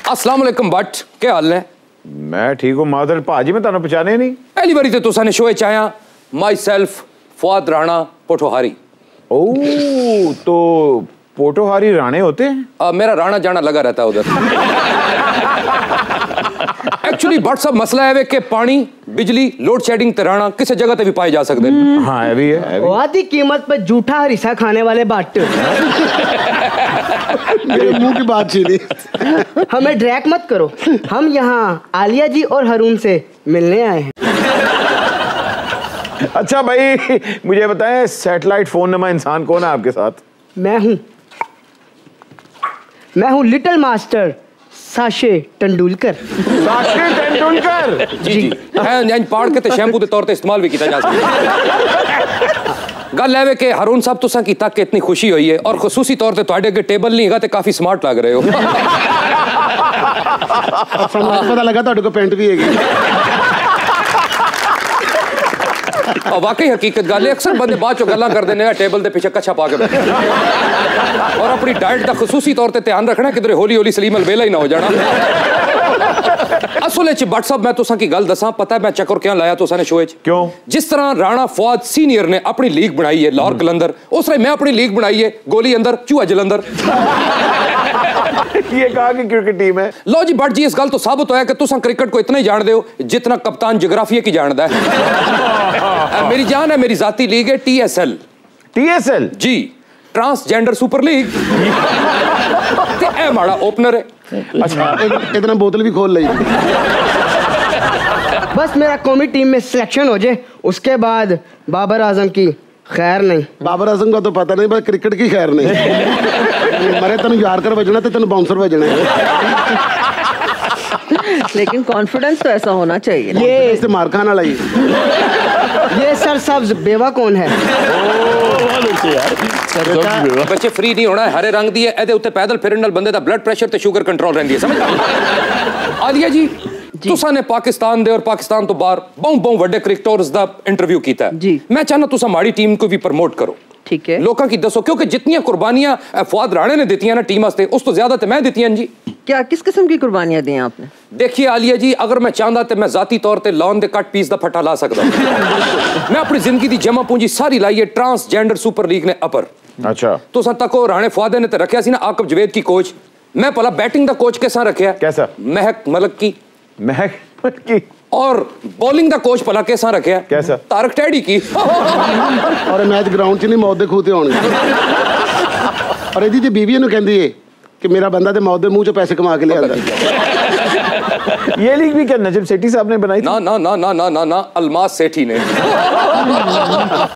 अस्सलाम वालेकुम बट क्या हाल है? मैं ठीक हूँ मादर भाजी, मैं तुहानू पहचाने नहीं। पहली बारी तो तुसाने शो च आया। My self Fuad Rana पोठोहारी। ओह, तो पोठोहारी राणे होते हैं? मेरा राणा जाना लगा रहता है उधर। एक्चुअली बट सब मसला है कि पानी बिजली लोड शेडिंग ते राणा किसी जगह ते भी पाए जा सकते हैं। हाँ है भी है। आधी कीमत पे झूठा हरीसा खाने वाले बट मेरे मुंह की बात छीनी। हमें ड्रैक मत करो, हम यहाँ आलिया जी और हरून से मिलने आए हैं। अच्छा भाई मुझे बताएं, सैटेलाइट फोन नमा इंसान कौन है आपके साथ? मैं हूँ लिटिल मास्टर साशे तेंदुलकर। साशे तेंदुलकर जी है पाड़ के ते शैम्पू के तौर पे इस्तेमाल भी किया जा सकता है। गल है कि हरून साहब तुसा की तक इतनी खुशी हुई है और खसूसी तौर पे ਤੁਹਾਡੇ अगे टेबल नहीं है, काफी स्मार्ट लग रहे हो। पता लगा ਤੁਹਾਡੇ को पेंट भी है। और वाकई हकीकत गल है, अक्सर बंदे बाद चो गल्लां करते हैं टेबल के पीछे कच्छा पा के बैठे और अपनी डाइट का खसूसी तौर पे ध्यान रखना किधरे हौली हौली सलीम अलबेला ही ना हो जाना। असल बट साहब मैं तुसा की गल दसा, पता है मैं चक्कर क्यों लाया तुसा ने शो च? क्यों? जिस तरह राणा फुआद सीनियर ने अपनी लीग बनाई है लाहौर कलंदर, उस तरह मैं अपनी लीग बनाई है गोली अंदर चूहा जलंधर। ये कहा कि क्रिकेट टीम है। लो जी बट जी इस गल तो साबित होया कि तुसा क्रिकेट को इतना ही जान दो जितना कप्तान जोग्राफिया की जानदा है। मेरी जान है, मेरी जाती लीग है TSL। TSL जी, ट्रांसजेंडर सुपर लीग। माड़ा ओपनर है। अच्छा इतना बोतल भी खोल ली। बस मेरा कौमी टीम में सिलेक्शन हो जाए, उसके बाद बाबर आजम की खैर नहीं। बाबर आजम का तो पता नहीं, बस क्रिकेट की खैर नहीं। मरे तेन यारकर बजना तो तेन बाउंसर बजना। लेकिन कॉन्फिडेंस तो ऐसा होना चाहिए। ये इससे मार खाना लाई। ये सर सब्ज बेवा कौन है? बच्चे फ्री नहीं होना है, हरे रंग दी है एदे उत्ते पैदल फिरन नाल बंदे दा ब्लड प्रेशर ते शुगर कंट्रोल रहंदी है, समझ? आलिया जी तुसा ने पाकिस्तान दे और पाकिस्तान तो बाहर बहुत बहुत वड्डे क्रिकेटर्स दा इंटरव्यू कीता है जी। मैं चाहना तुसा माड़ी टीम को भी प्रमोट करो। ठीक है, लोकां की दसो, क्योंकि जितनी कुर्बानियां फुआद राणे ने दी ना टीम वास्ते उस तो ज्यादा तो मैं दी जी। क्या किस किस्म की कुर्बानियां दी आपने? देखिए आलिया जी, अगर मैं चाहता तो मैं जाती तौर पे लॉन दे कट पीस दा फटा ला सकता। मैं अपनी जिंदगी दी जमा पूंजी सारी लाई है ट्रांसजेंडर सुपर लीग ने अपर। अच्छा तुसा तको राणे फुआदे ने तो रखा सी ना आकब जवेद की कोच, मैं भला बैटिंग दा कोच कैसा रखा? कैसा? महक मलक की। महक की। और बॉलिंग दा कोच भला कैसा रखा? कैसा? तारक टैडी की। और मैच ग्राउंड च नहीं मौत दे खूते होने। और यदि जी बीवी ने कहती है कि मेरा बंदा तो मौत दे मुंह च पैसे कमा के लिया। ये लीग भी क्या नजम सेठी साहब ने बनाई? ना ना ना ना ना ना ना अलमास सेठी ने।